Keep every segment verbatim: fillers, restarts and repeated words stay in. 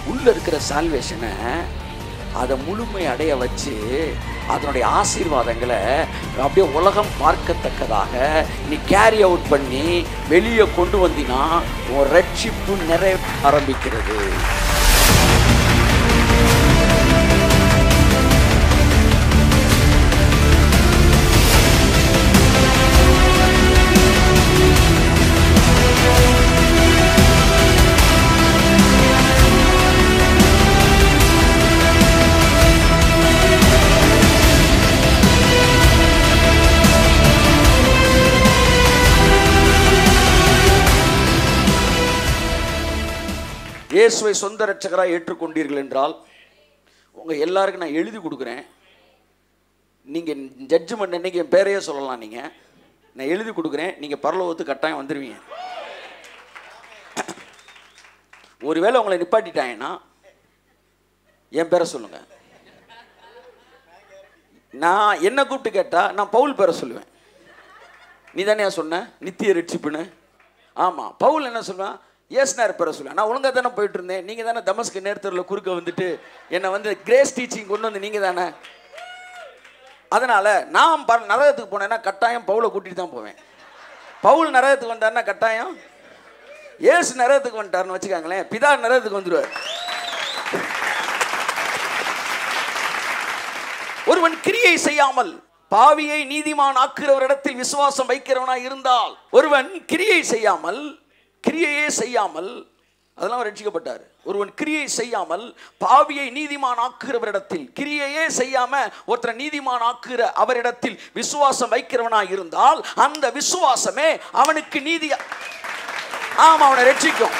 உள்ள இருக்கிற சால்வேஷனை அதை முழுமை அடைய வச்சு அதனுடைய ஆசீர்வாதங்களை அப்படியே உலகம் பார்க்கத்தக்கதாக நீ கேரி அவுட் பண்ணி வெளியே கொண்டு வந்தினா உன் ரட்சிப்பு நிறைய ஆரம்பிக்கிறது. இயேசுவை சொந்த இரட்சகராக ஏற்றுக்கொண்டீர்கள் என்றால் உங்கள் எல்லாருக்கும் நான் எழுதி கொடுக்குறேன். நீங்கள் ஜட்ஜ்மெண்ட் அன்னைக்கு என் பேரையே சொல்லலாம். நீங்கள் நான் எழுதி கொடுக்குறேன். நீங்கள் பரலோகத்துக்கு கட்டாயம் வந்துடுவீங்க. ஒருவேளை உங்களை நிப்பாட்டிட்டாங்கன்னா என் பேரை சொல்லுங்க. நான் என்ன கூப்பிட்டு கேட்டால் நான் பவுல் பேரை சொல்லுவேன். நீ தானே சொன்ன நித்திய ரட்சிப்புன்னு? ஆமாம், பவுல் என்ன சொல்லுவேன்? ஏசுனார் பேரை சொல்லுவேன். நான் ஒழுங்காக தானே போயிட்டு இருந்தேன். நீங்கள் தானே தமஸ்கு நேரத்தில் குறுக்க வந்துட்டு என்னை வந்து கிரேஸ் டீச்சிங் கொண்டு வந்து நீங்கள் தானே. அதனால் நான் ப நரகத்துக்கு போனேன்னா கட்டாயம் பவுலை கூட்டிகிட்டு தான் போவேன். பவுல் நரகத்துக்கு வந்தாருன்னா கட்டாயம் ஏசு நரகத்துக்கு வந்துட்டாருன்னு வச்சுக்காங்களேன், பிதா நரகத்துக்கு வந்துடுவார். ஒருவன் கிரியை செய்யாமல் பாவியை நீதிமான் ஆக்குறவரிடத்தில் விசுவாசம் வைக்கிறவனாய் இருந்தால், ஒருவன் கிரியை செய்யாமல் கிரியையே செய்யாமல் அதெல்லாம் ரட்சிக்கப்பட்டார். ஒருவன் கிரியை செய்யாமல் பாவியை நீதிமான் ஆக்குறவரிடத்தில், கிரியையே செய்யாம ஒருத்தரை நீதிமான் ஆக்குற அவரிடத்தில் விசுவாசம் வைக்கிறவனாய் இருந்தால் அந்த விசுவாசமே அவனுக்கு நீதி, ஆமா அவனை ரட்சிக்கும்.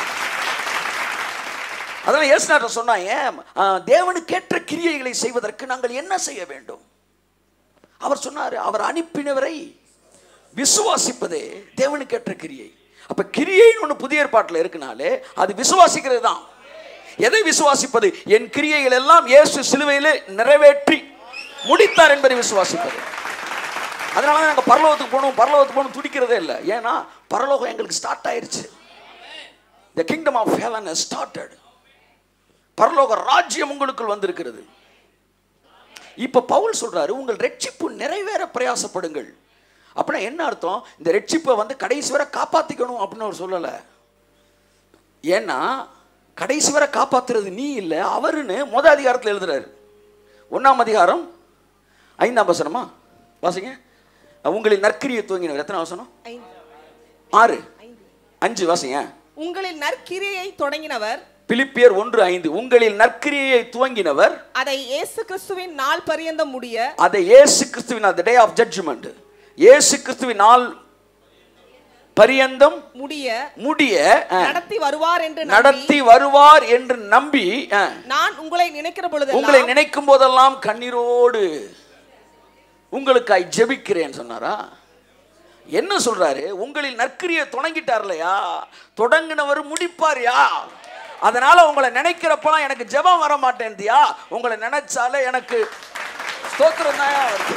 அதான் இயேசுநாதர் சொன்னாங்க, தேவனுக்கேற்ற கிரியைகளை செய்வதற்கு நாங்கள் என்ன செய்ய வேண்டும்? அவர் சொன்னார், அவர் அனுப்பினவரை விசுவாசிப்பதே தேவனுக்கேற்ற கிரியை. அப்ப கிரியைன்னு ஒன்று புதிய ஏற்பாட்டில் இருக்குனாலே அது விசுவாசிக்கிறது தான். எதை விசுவாசிப்பது? என் கிரியைகள் எல்லாம் இயேசு சிலுவையில் நிறைவேற்றி முடித்தார் என்பதை விசுவாசிப்பது. அதனால தான் நாங்கள் பரலோகத்துக்கு போகணும் பரலோகத்துக்கு போகணும் துடிக்கிறதே இல்லை. ஏன்னா பரலோகம் எங்களுக்கு ஸ்டார்ட் ஆயிருச்சு. The kingdom of heaven has started. பரலோக ராஜ்யம் உங்களுக்குள் வந்திருக்கிறது. இப்ப பவுல் சொல்றாரு, உங்கள் ரட்சிப்பு நிறைவேற பிரயாசப்படுங்கள். அப்படின்னா என்ன அர்த்தம்? இந்த ரட்சிப்பை வந்து கடைசி வரை காப்பாற்றிக்கணும் அப்படின்னு அவர் சொல்லலை. ஏன்னா கடைசி வரை காப்பாற்றுறது நீ இல்லை அவருன்னு முத அதிகாரத்தில் எழுதுறாரு. ஒன்றாம் அதிகாரம் ஐந்தாம் வசனமா வாசிங்க. உங்களில் நற்கிரியை துவங்கினவர். எத்தனை வசனம்? ஆறு அஞ்சு வாசிங்க. உங்களில் நற்கிரியை தொடங்கினவர். பிலிப்பியர் ஒன்று ஐந்து. உங்களில் நற்கிரியை துவங்கினவர் அதை இயேசு கிறிஸ்துவின் நாள் பரியந்தம் முடிய, அதை இயேசு கிறிஸ்துவின் the day of judgment, இயேசு கிறிஸ்துவின் நாள் பரியந்தம் முடிய முடிய நடத்தி வருவார் என்று நடத்தி வருவார் என்று நம்பி நான் உங்களை நினைக்கிற பொழுது, உங்களை நினைக்கும் போதெல்லாம் கண்ணீரோடு உங்களுக்காய் ஜெபிக்கிறேன் சொன்னாரா? என்ன சொல்றாரு? உங்களில் நற்கிரியை தொடங்கிட்டார் இல்லையா, தொடங்கினவர் முடிப்பார்யா. அதனால உங்களை நினைக்கிறப்பலாம் எனக்கு ஜெபம் வர மாட்டேன்தியா, உங்களை நினைச்சாலே எனக்கு ஸ்தோத்திரம் தான் வருது.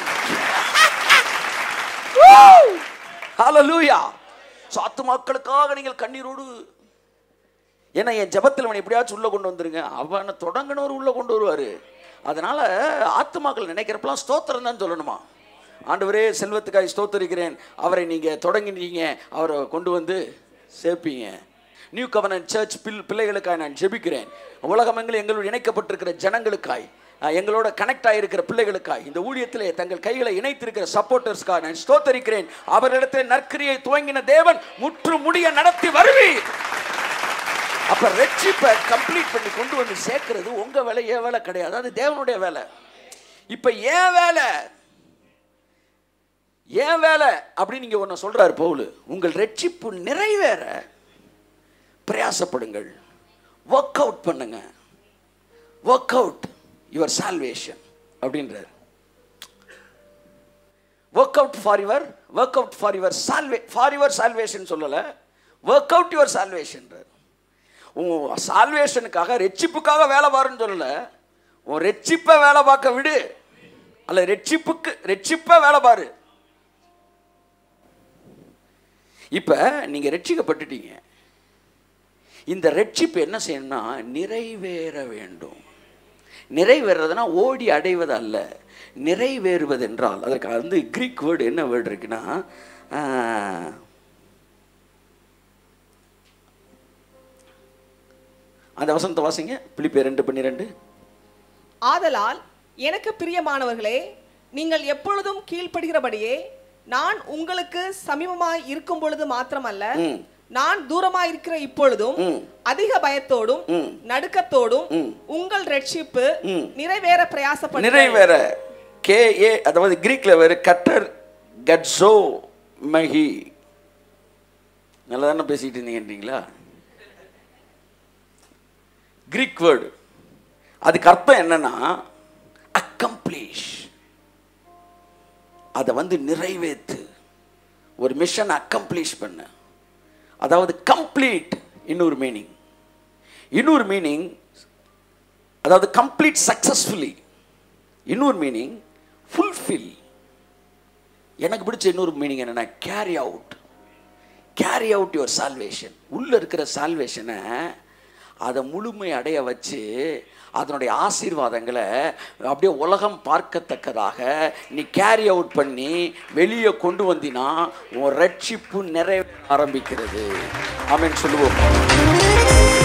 ஹல்லேலூயா. ஆத்துமாக்களுக்காக நீங்கள் கண்ணீரோடு, ஏன்னா என் ஜெபத்தில் அவனை எப்படியாச்சும் உள்ள கொண்டு வந்துருங்க, அவனை தொடங்கினவர் உள்ள கொண்டு வருவாரு. அதனால ஆத்துமாக்கள் நினைக்கிறப்பெல்லாம் ஸ்தோத்திரம் தான் சொல்லணுமா. ஆண்டவரே செல்வத்துக்காய் ஸ்தோத்தரிக்கிறேன், அவரை நீங்க தொடங்கினீங்க, அவரை கொண்டு வந்து சேர்ப்பீங்க. நியூ கவர்னன்ட் சர்ச் பில் பிள்ளைகளுக்காய் நான் ஜெபிக்கிறேன். உலகமெங்கிலும் எங்களோடு இணைக்கப்பட்டிருக்கிற ஜனங்களுக்காய், எங்களோட கனெக்ட் ஆகிருக்கிற பிள்ளைகளுக்காய், இந்த ஊழியத்திலே தங்கள் கைகளை இணைத்திருக்கிற சப்போர்ட்டர்ஸ்க்காக நான் ஸ்தோத்தரிக்கிறேன். அவரிடத்தில் நற்கிரியை துவங்கின தேவன் முற்று முடிய நடத்தி வருவி. அப்ப ரட்சிப்பை கம்ப்ளீட் பண்ணி கொண்டு வந்து சேர்க்கிறது உங்க வேலை, ஏன் வேலை கிடையாது, அது தேவனுடைய வேலை. இப்ப ஏன் வேலை, ஏன் வேலை அப்படின்னு நீங்க ஒன்னு சொல்றாரு பவுல். உங்கள் ரட்சிப்பு நிறைவேற பிரயாசப்படுங்கள், ஒர்க் அவுட் பண்ணுங்க, ஒர்க் அவுட் யுவர் சால்வேஷன் அப்படின்றார். Work out for your work out for your salve for your salvation சொல்லல, ஒர்க் அவுட் யுவர் சால்வேஷன். உன் சால்வேஷனுக்காக ரெட்சிப்புக்காக வேலை பாருன்னு சொல்லல, உன் ரெட்சிப்பை வேலை பார்க்க விடு, அல்ல ரெட்சிப்புக்கு ரெட்சிப்பை வேலை பாரு. இப்ப நீங்க ரட்சிக்கப்பட்டுட்டீங்க, இந்த ரட்சிப்பு என்ன செய்யணும்னா நிறைவேற வேண்டும். நிறைவேறதுனா ஓடி அடைவது அல்ல, நிறைவேறுவது என்றால் அதற்கு வந்து கிரீக் வேர்டு என்ன வேர்டு இருக்குன்னா, அந்த வசனத்தை வாசிங்க, பிலிப்பியர் ரெண்டு பன்னிரண்டு. ஆதலால் எனக்கு பிரியமானவர்களே, நீங்கள் எப்பொழுதும் கீழ்ப்படுகிறபடியே நான் உங்களுக்கு சமீபமாய் இருக்கும் பொழுது மாத்திரமல்ல, நான் தூரமாய் இருக்கிற இப்பொழுதும் அதிக பயத்தோடும் நடுக்கத்தோடும் உங்கள் ரட்சிப்பு நிறைவேற பிரயாசப்படு. நிறைவேற கே ஏ அதாவது கிரீக்ல வேறு கட்டர் கட்ஸோ மஹி. நல்லா தானே பேசிட்டு இருந்தீங்கன்றீங்களா? கிரீக் வேர்டு அதுக்கு அர்த்தம் என்னன்னா அக்கம்ப்ளீஷ், அதை வந்து நிறைவேற்று, ஒரு மிஷன் அக்கம்ப்ளீஷ் பண்ண, அதாவது கம்ப்ளீட். இன்னொரு மீனிங் இன்னொரு மீனிங் அதாவது கம்ப்ளீட் சக்சஸ்ஃபுல்லி. இன்னொரு மீனிங் ஃபுல்ஃபில். எனக்கு பிடிச்ச இன்னொரு மீனிங் என்னன்னா carry out. Carry out your salvation. உள்ள இருக்கிற சால்வேஷனை அதை முழுமை அடைய வச்சு அதனுடைய ஆசீர்வாதங்களை அப்படியே உலகம் பார்க்கத்தக்கதாக நீ கேரி அவுட் பண்ணி வெளியே கொண்டு வந்தினா உன் ரட்சிப்பு நிறைவேற ஆரம்பிக்கிறது. ஆமென் சொல்லுவோம்.